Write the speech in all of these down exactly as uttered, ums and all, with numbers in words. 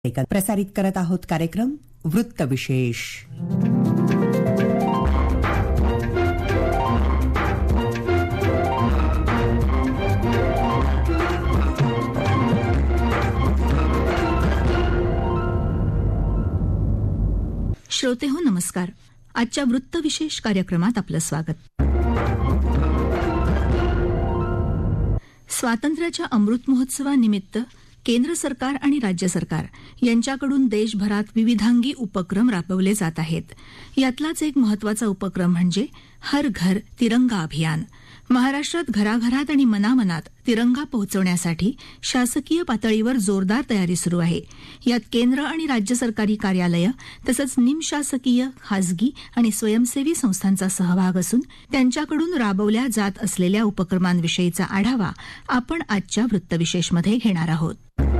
प्रसारित करत आहोत कार्यक्रम वृत्त विशेष. श्रोतेहो नमस्कार. आजच्या वृत्त विशेष कार्यक्रमात आपलं स्वागत. स्वातंत्र्याच्या अमृत महोत्सवानिमित्त केंद्र सरकार आणि राज्य सरकार यांच्याकडून देशभरात विविधांगी उपक्रम राबवले जात आहेत. यातलाच एक महत्वाचा उपक्रम म्हणजे हर घर तिरंगा अभियान. महाराष्ट्रात घराघरात आणि मनामनात तिरंगा पोहोचवण्यासाठी शासकीय पातळीवर जोरदार तयारी सुरू आहे. यात केंद्र आणि राज्य सरकारी कार्यालयं तसंच निमशासकीय, खासगी आणि स्वयंसेवी संस्थांचा सहभाग असून त्यांच्याकडून राबवल्या जात असलेल्या उपक्रमांविषयीचा आढावा आपण आजच्या वृत्तविशेषमध्ये घेणार आहोत.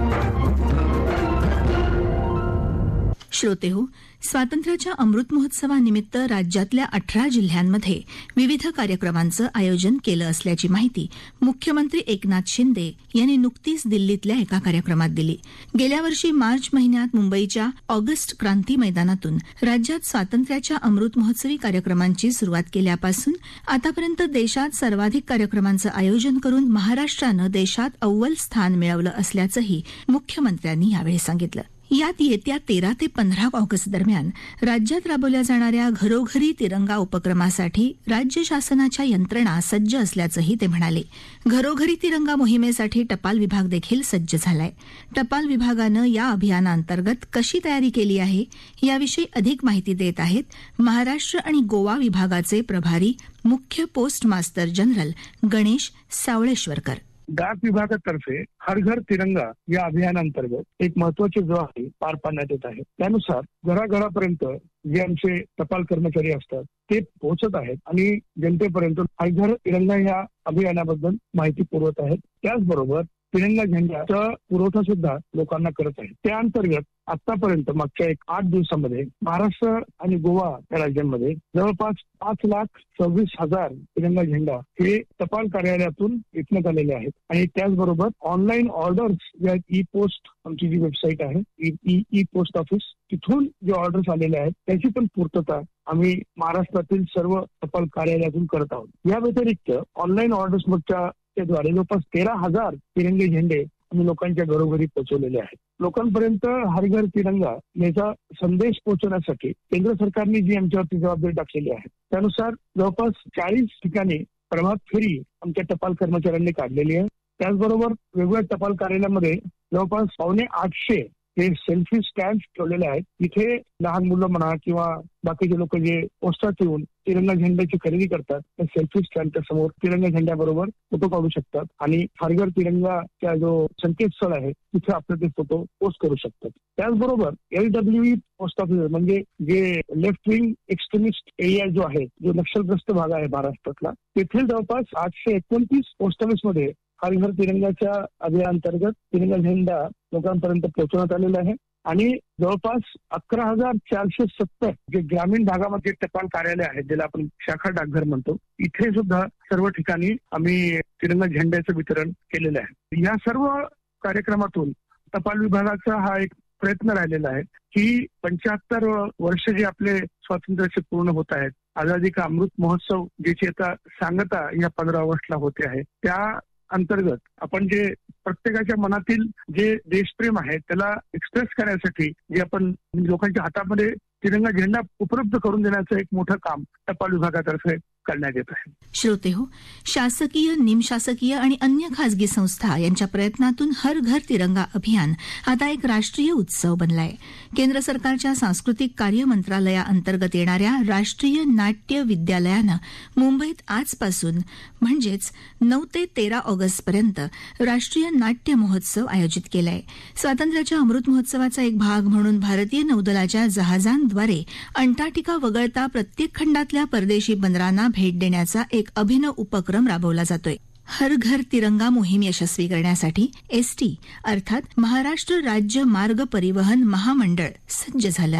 श्रोतेहो, स्वातंत्र्याच्या अमृत महोत्सवानिमित्त राज्यातल्या अठरा जिल्ह्यांमध्ये विविध कार्यक्रमांचं आयोजन केलं असल्याची माहिती मुख्यमंत्री एकनाथ शिंदे यांनी नुकतीच दिल्लीतल्या एका कार्यक्रमात दिली. गेल्या वर्षी मार्च महिन्यात मुंबईच्या ऑगस्ट क्रांती मैदानातून राज्यात स्वातंत्र्याच्या अमृत महोत्सवी कार्यक्रमांची सुरुवात केल्यापासून आतापर्यंत देशात सर्वाधिक कार्यक्रमांचं आयोजन करून महाराष्ट्रानं देशात अव्वल स्थान मिळवलं असल्याचंही मुख्यमंत्र्यांनी यावेळी सांगितलं. यात येत्या तेरा ते पंधरा ऑगस्ट दरम्यान राज्यात राबवल्या जाणाऱ्या घरोघरी तिरंगा उपक्रमासाठी राज्य शासनाच्या यंत्रणा सज्ज असल्याचंही ते म्हणाले. घरोघरी तिरंगा मोहिमेसाठी टपाल विभाग देखील सज्ज झालाय. टपाल विभागानं या अभियानाअंतर्गत कशी तयारी केली आहे याविषयी अधिक माहिती देत आहेत महाराष्ट्र आणि गोवा विभागाचे प्रभारी मुख्य पोस्ट मास्तर जनरल गणेश सावळेश्वरकर. डाक विभागातर्फे हर घर तिरंगा या अभियानांतर्गत एक महत्वाची जबाबदारी पार पाडण्यात येत आहे. त्यानुसार घराघरापर्यंत जे आमचे टपाल कर्मचारी असतात ते पोहोचत आहेत आणि जनतेपर्यंत हर घर तिरंगा या अभियानाबद्दल माहिती पुरवत आहेत. त्याचबरोबर तिरंगा झेंड्याचा पुरवठा सुद्धा लोकांना करत आहे. त्या अंतर्गत आतापर्यंत मागच्या एक आठ दिवसामध्ये महाराष्ट्र आणि गोवा या राज्यांमध्ये जवळपास पाच लाख सव्वीस हजार तिरंगा झेंडा हे टपाल कार्यालयातून विकण्यात आलेले आहेत. आणि त्याचबरोबर ऑनलाईन ऑर्डर्स ज्या ई पोस्ट आमची जी वेबसाईट आहे ई पोस्ट ऑफिस तिथून जे ऑर्डर्स आलेले आहेत त्याची पण पूर्तता आम्ही महाराष्ट्रातील सर्व टपाल कार्यालयातून करत आहोत. या व्यतिरिक्त ऑनलाईन ऑर्डर्सच्या द्वारे जवळपास तेरा हजार तिरंगे झेंडे आम्ही लोकांच्या घरोघरी पोहोचवलेले आहेत. लोकांपर्यंत हर घर तिरंगा याचा संदेश पोहोचवण्यासाठी केंद्र सरकारने जी आमच्यावरती जबाबदारी टाकलेली आहे त्यानुसार जवळपास चाळीस ठिकाणी प्रभात फेरी आमच्या टपाल कर्मचाऱ्यांनी काढलेली आहे. त्याचबरोबर वेगवेगळ्या टपाल कार्यालयामध्ये जवळपास पावणे आठशे हे सेल्फी स्टँड ठेवलेले आहेत. इथे लहान मुलं म्हणा किंवा बाकीचे लोक जे पोस्टात येऊन तिरंगा झेंड्याची खरेदी करतात त्या सेल्फी स्टँडच्या समोर तिरंगा झेंड्याबरोबर फोटो काढू शकतात आणि हर घर तिरंगाचा जो संकेतस्थळ आहे तिथे आपले ते फोटो पोस्ट करू शकतात. त्याचबरोबर L W E post office म्हणजे जे लेफ्ट विंग एक्स्ट्रीमिस्ट एरिया जो आहे जो नक्षलग्रस्त भाग आहे महाराष्ट्रातला तेथील जवळपास आठशे एकोणतीस पोस्ट ऑफिसमध्ये हर घर तिरंगाच्या अभियानांतर्गत तिरंगा झेंडा लोकांपर्यंत पोहोचवण्यात आलेला आहे. आणि जवळपास अकरा हजार चारशे सत्तर जे ग्रामीण भागामध्ये टपाल कार्यालय आहेत ज्याला आपण शाखा डाकघर म्हणतो इथे सुद्धा सर्व ठिकाणी आम्ही तिरंगा झेंड्याचं वितरण केलेलं आहे. या सर्व कार्यक्रमातून टपाल विभागाचा हा एक प्रयत्न राहिलेला आहे की पंच्याहत्तर वर्ष जे आपले स्वातंत्र्याचे पूर्ण होत आहेत आझादी का अमृत महोत्सव ज्याची आता सांगता या पंधरा ऑगस्टला होते आहे त्या अंतर्गत आपण जे प्रत्येकाच्या मनातील जे देशप्रेम आहे त्याला एक्सप्रेस करण्यासाठी जे आपण लोकांच्या हातामध्ये तिरंगा झेंडा उपलब्ध करून देण्याचं एक मोठं काम टपाल विभागातर्फे करण्यात येत आहे. श्रोतेहो, शासकीय, निमशासकीय आणि अन्य खासगी संस्था यांच्या प्रयत्नातून हर घर तिरंगा अभियान आता एक राष्ट्रीय उत्सव बनलाय. केंद्र सरकारच्या सांस्कृतिक कार्य मंत्रालयाअंतर्गत येणाऱ्या राष्ट्रीय नाट्य विद्यालयानं मुंबईत आजपासून म्हणजेच नऊ ते तेरा ऑगस्ट पर्यंत राष्ट्रीय नाट्य महोत्सव आयोजित केलाय. स्वातंत्र्याच्या अमृत महोत्सवाचा एक भाग म्हणून भारतीय नौदलाच्या जहाजांद्वारे अंटार्क्टिका वगळता प्रत्येक खंडातल्या परदेशी बंदरांना भेट देण्याचा एक अभिनव उपक्रम राबवला जातोय. हर घर तिरंगा मोहीम यशस्वी करण्यासाठी एसटी अर्थात महाराष्ट्र राज्य मार्ग परिवहन महामंडळ सज्ज झालं आहे.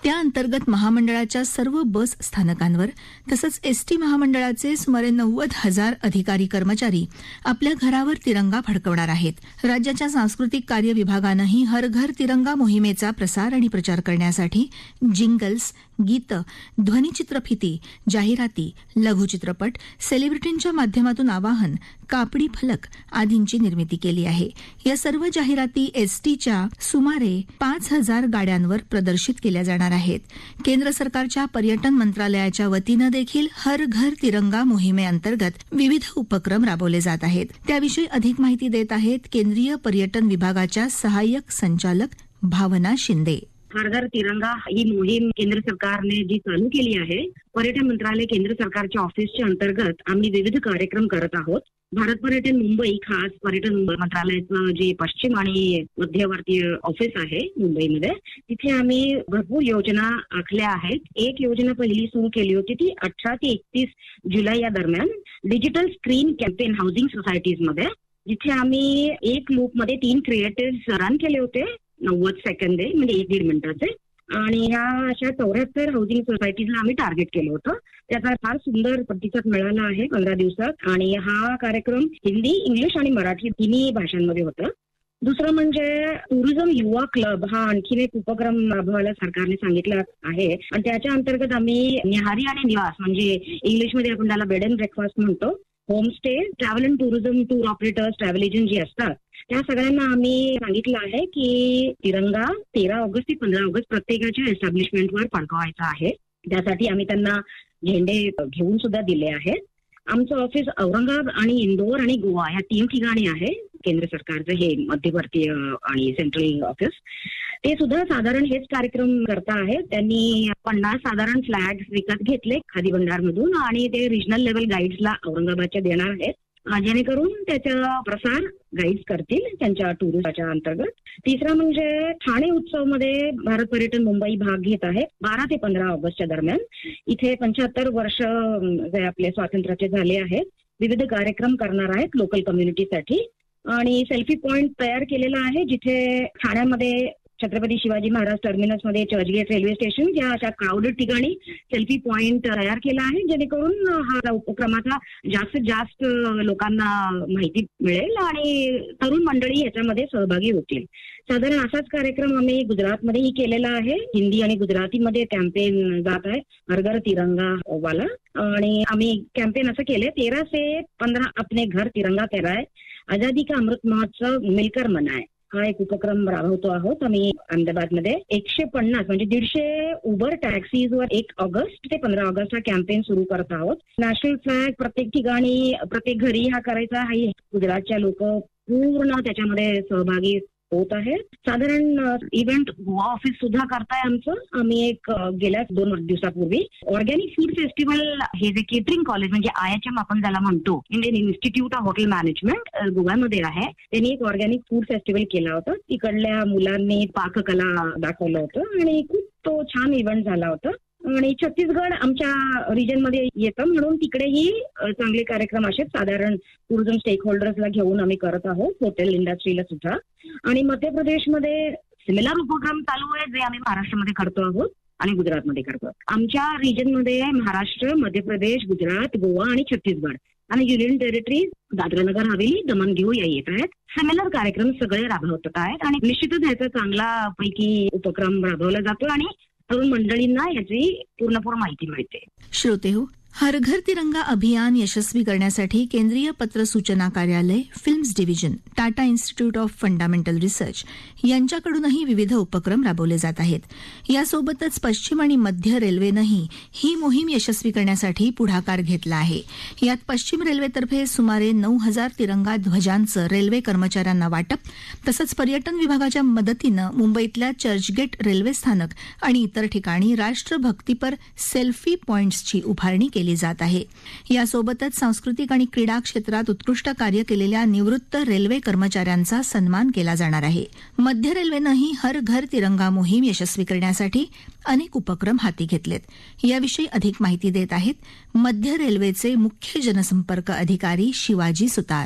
त्या अंतर्गत महामंडळाच्या सर्व बस स्थानकांवर तसंच एसटी महामंडळाचे सुमारे नव्वद हजार अधिकारी कर्मचारी आपल्या घरावर तिरंगा फडकवणार आहेत. राज्याच्या सांस्कृतिक कार्य विभागानंही हर घर तिरंगा मोहिमेचा प्रसार आणि प्रचार करण्यासाठी जिंगल्स, गीतं, ध्वनिचित्रफिती, जाहिराती, लघुचित्रपट, सेलिब्रिटींच्या माध्यमातून आवाहन, कापडी फलक आदींची निर्मिती केली आहे. या सर्व जाहिराती एसटीच्या सुमारे पाच हजार गाड्यांवर प्रदर्शित केल्या जाणार आहेत. केंद्र सरकारच्या पर्यटन मंत्रालयाच्या वतीनं देखील हर घर तिरंगा मोहिमेअंतर्गत विविध उपक्रम राबवले जात आहेत. त्याविषयी अधिक माहिती देत आहेत केंद्रीय पर्यटन विभागाच्या सहाय्यक संचालक भावना शिंदे. हर घर तिरंगा ही मोहीम केंद्र सरकारने जी चालू केली आहे, पर्यटन मंत्रालय केंद्र सरकारच्या ऑफिसच्या अंतर्गत आम्ही विविध कार्यक्रम करत आहोत. भारत पर्यटन मुंबई खास पर्यटन मंत्रालयाचं जे पश्चिम आणि मध्यवर्ती ऑफिस आहे मुंबईमध्ये, तिथे आम्ही भरपूर योजना आखल्या आहेत. एक योजना पहिली सुरू केली होती ती अठरा ते एकतीस जुलै या दरम्यान डिजिटल स्क्रीन कॅम्पेन हाऊसिंग सोसायटीजमध्ये, जिथे आम्ही एक लूपमध्ये तीन क्रिएटिव्ह रन केले होते नव्वद सेकंद म्हणजे एक दीड मिनिटाचे. आणि ह्या अशा चौऱ्याहत्तर हाऊसिंग सोसायटीजला आम्ही टार्गेट केलं होतं. त्याचा फार सुंदर प्रतिसाद मिळाला आहे पंधरा दिवसात. आणि हा कार्यक्रम हिंदी, इंग्लिश आणि मराठी तिन्ही भाषांमध्ये होता. दुसरं म्हणजे टुरिझम युवा क्लब हा आणखीन एक उपक्रम राबवायला सरकारने सांगितलं आहे. आणि त्याच्या अंतर्गत आम्ही निहारी आणि निवास म्हणजे इंग्लिशमध्ये आपण त्याला बेड अँड ब्रेकफास्ट म्हणतो, homestay, travel and tourism tour operators, travel agent जे असतात त्या सगळ्यांना आम्ही सांगितलं आहे की तिरंगा तेरा ऑगस्ट ते पंधरा ऑगस्ट प्रत्येकाच्या एस्टॅब्लिशमेंटवर फडकवायचा आहे. त्यासाठी आम्ही त्यांना झेंडे घेऊन सुद्धा दिले आहेत. आमचं ऑफिस औरंगाबाद आणि इंदोर आणि गोवा या तीन ठिकाणी आहे. केंद्र सरकारचं हे मध्यवर्ती आणि सेंट्रल ऑफिस, ते सुद्धा साधारण हेच कार्यक्रम करता आहेत. त्यांनी पन्नास साधारण फ्लॅग्स विकत घेतले खादी भंडारमधून आणि ते रिजनल लेवल गाईड्सला औरंगाबादच्या देणार आहेत, जेणेकरून त्याचा प्रसार गाईड्स करतील त्यांच्या टुरिस्टच्या अंतर्गत. तिसरा म्हणजे ठाणे उत्सवमध्ये भारत पर्यटन मुंबई भाग घेत आहे बारा ते पंधरा ऑगस्टच्या दरम्यान. इथे पंच्याहत्तर वर्ष जे आपले स्वातंत्र्याचे झाले आहेत, विविध कार्यक्रम करणार आहेत लोकल कम्युनिटीसाठी. आणि सेल्फी पॉइंट तयार केलेला आहे जिथे ठाण्यामध्ये छत्रपती शिवाजी महाराज टर्मिनसमध्ये चर्चगेट रेल्वे स्टेशन या अशा क्राऊडेड ठिकाणी सेल्फी पॉइंट तयार केला आहे, जेणेकरून हा उपक्रमाचा जास्तीत जास्त लोकांना माहिती मिळेल आणि तरुण मंडळी याच्यामध्ये सहभागी होतील. साधारण असाच कार्यक्रम आम्ही गुजरातमध्येही केलेला आहे. हिंदी आणि गुजरातीमध्ये कॅम्पेन जात आहे हर घर तिरंगा वाला. आणि आम्ही कॅम्पेन असं केलंय तेरा से पंधरा अपने घर तिरंगा तेराय, आजादी का अमृत महोत्सव मिलकर मनाय हा एक उपक्रम राबवतो आहोत आम्ही अहमदाबादमध्ये. एकशे पन्नास म्हणजे दीडशे उबर टॅक्सीजवर एक ऑगस्ट ते पंधरा ऑगस्ट हा कॅम्पेन सुरू करत आहोत. नॅशनल फ्लॅग प्रत्येक ठिकाणी प्रत्येक घरी हा करायचा आहे. गुजरातच्या लोक पूर्ण त्याच्यामध्ये सहभागी होत आहे. साधारण इव्हेंट गोवा ऑफिस सुद्धा करताय आमचं. आम्ही एक गेल्या दोन दिवसापूर्वी ऑर्गॅनिक फूड फेस्टिवल हे जे केटरिंग कॉलेज म्हणजे आय एच एम आपण ज्याला म्हणतो, Indian Institute of Hotel Management गोव्यामध्ये आहे, त्यांनी एक ऑर्गॅनिक फूड फेस्टिवल केला होता. तिकडल्या मुलांनी पाककला दाखवलं होतं आणि खूप तो छान इव्हेंट झाला होता. आणि छत्तीसगड आमच्या रिजनमध्ये येतं म्हणून तिकडेही चांगले कार्यक्रम असे साधारण टुरिझम स्टेक होल्डर्सला घेऊन आम्ही करत आहोत, हॉटेल इंडस्ट्रीला सुद्धा. आणि मध्य प्रदेशमध्ये सिमिलर उपक्रम चालू आहे जे आम्ही महाराष्ट्रामध्ये करतो आहोत आणि गुजरातमध्ये करतो. आमच्या रिजनमध्ये महाराष्ट्र, मध्य प्रदेश, गुजरात, गोवा आणि छत्तीसगड आणि युनियन टेरिटरी दादरा नगर हवेली, दमन दीव या येत आहेत. सिमिलर कार्यक्रम सगळे राबवत आहेत आणि निश्चितच ह्याचा चांगला पैकी उपक्रम राबवला जातो आणि तरुण मंडळींना याची पूर्णपूर्ण माहिती मिळते. श्रोतेहो, हर घर तिरंगा अभियान यशस्वी करण्यासाठी केंद्रीय पत्र सूचना कार्यालय, films division, Tata Institute of Fundamental Research यांच्याकडूनही विविध उपक्रम राबवले जात आहेत. यासोबतच पश्चिम आणि मध्य रेल्वेनंही ही मोहीम यशस्वी करण्यासाठी पुढाकार घेतला आहे. यात पश्चिम रेल्वेतर्फे सुमारे नऊ हजार तिरंगा ध्वजांचं रेल्वे कर्मचाऱ्यांना वाटप, तसंच पर्यटन विभागाच्या मदतीनं मुंबईतल्या चर्चगेट रेल्वे स्थानक आणि इतर ठिकाणी राष्ट्रभक्तीपर सेल्फी पॉइंट्सची उभारणी केली जात आहे. यासोबतच सांस्कृतिक आणि क्रीडा क्षेत्रात उत्कृष्ट कार्य केलेल्या निवृत्त रेल्वे कर्मचाऱ्यांचा सन्मान केला जाणार आहे. मध्य रेल्वेनंही हर घर तिरंगा मोहीम यशस्वी करण्यासाठी अनेक उपक्रम हाती घेतलेत. याविषयी अधिक माहिती देत आहेत मध्य रेल्वेचे मुख्य जनसंपर्क अधिकारी शिवाजी सुतार.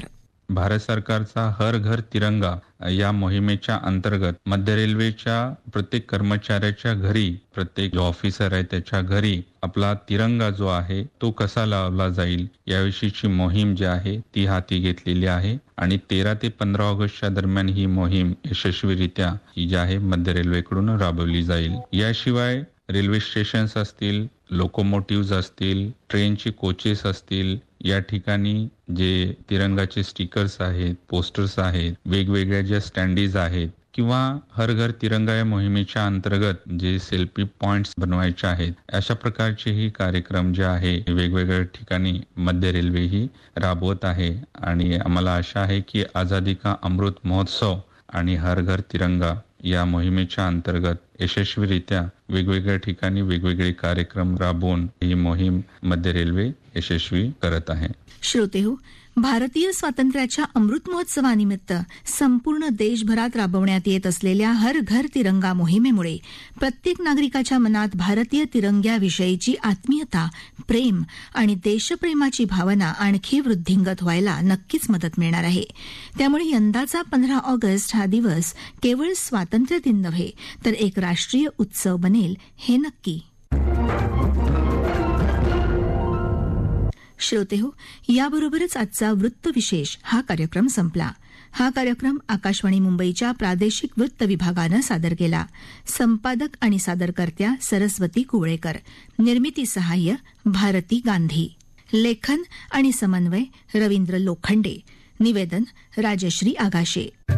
भारत सरकारचा हर घर तिरंगा या मोहिमेच्या अंतर्गत मध्य रेल्वेच्या प्रत्येक कर्मचाऱ्याच्या घरी, प्रत्येक जो ऑफिसर आहे त्याच्या घरी आपला तिरंगा जो आहे तो कसा लावला जाईल याविषयीची मोहीम जी आहे ती हाती घेतलेली आहे आणि तेरा ते पंधरा ऑगस्टच्या दरम्यान ही मोहीम यशस्वीरित्या ही जी आहे मध्य रेल्वेकडून राबवली जाईल. याशिवाय रेल्वे स्टेशन्स असतील, लोकोमोटिव्ह असतील, ट्रेनची कोचेस असतील, या ठिकाणी जे तिरंगाचे स्टिकर्स आहेत, पोस्टर्स आहेत, वेगवेगळ्या ज्या स्टँडीज आहेत किंवा हर घर तिरंगा या मोहिमेच्या अंतर्गत जे सेल्फी पॉइंट्स बनवायचे आहेत, अशा प्रकारचेही कार्यक्रम जे आहे वेगवेगळ्या ठिकाणी मध्य रेल्वे ही राबवत आहे आणि आम्हाला आशा आहे की आझादी का अमृत महोत्सव आणि हर घर तिरंगा या मोहिमेच्या अंतर्गत यशस्वीरित्या वेगवेगळ्या ठिकाणी वेगवेगळे कार्यक्रम राबवून ही मोहीम मध्य रेल्वे यशस्वी करत आहे. श्रोतेहो, भारतीय स्वातंत्र्याच्या अमृत महोत्सवानिमित्त संपूर्ण देशभरात राबवण्यात येत असलेल्या हर घर तिरंगा मोहिमेमुळे प्रत्येक नागरिकाच्या मनात भारतीय तिरंग्याविषयीची आत्मीयता, प्रेम आणि देशप्रेमाची भावना आणखी वृद्धिंगत व्हायला नक्कीच मदत मिळणार आहे. त्यामुळे यंदाचा पंधरा ऑगस्ट हा दिवस केवळ स्वातंत्र्य दिन नव्हे तर एक राष्ट्रीय उत्सव बनेल हे नक्की. श्रोतेहो, याबरोबरच आजचा वृत्त विशेष हा कार्यक्रम संपला. हा कार्यक्रम आकाशवाणी मुंबईच्या प्रादेशिक वृत्त विभागानं सादर केला. संपादक आणि सादरकर्त्या सरस्वती कुवळेकर, निर्मिती सहाय्य भारती गांधी, लेखन आणि समन्वय रवींद्र लोखंडे, निवेदन राजश्री आगाशे.